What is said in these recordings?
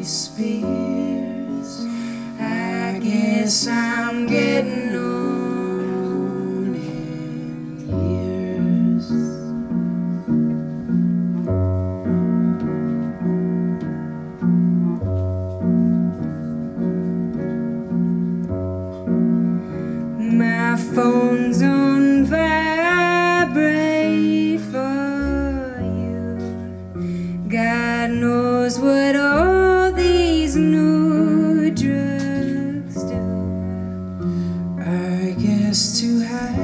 Spears. I guess I'm getting on in years. My phone's on vibrate for you. God knows what all these new drugs do. I guess to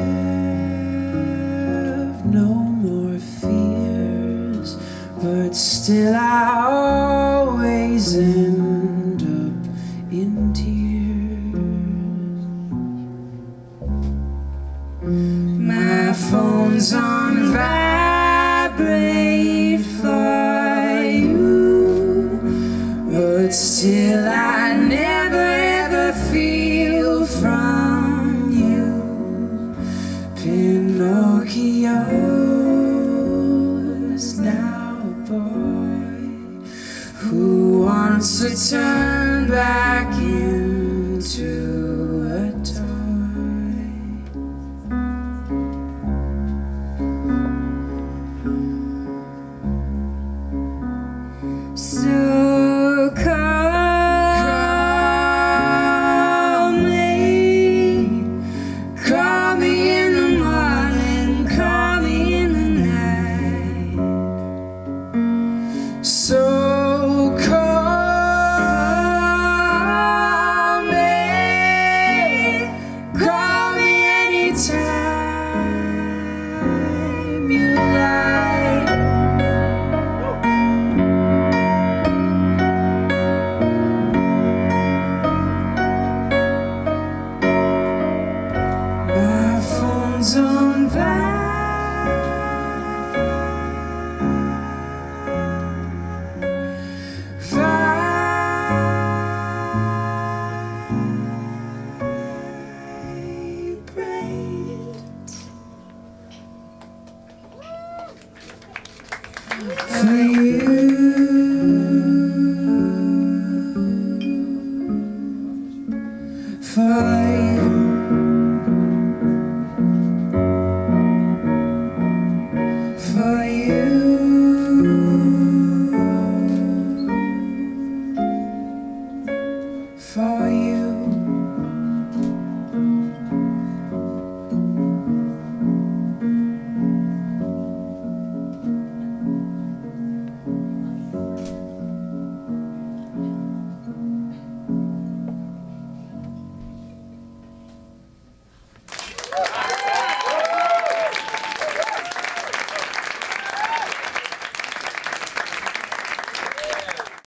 have no more fears, but still I always end up in tears. My phone's on vibrate for you, but still I never ever feel from you. Pinocchio's now a boy who wants to turn back into a toy. So call me in the morning, call me in the night. So